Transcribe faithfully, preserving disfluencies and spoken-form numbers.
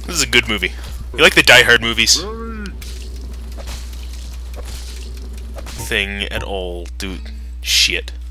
This is a good movie. You like the Die Hard movies? Thing at all, dude. Shit.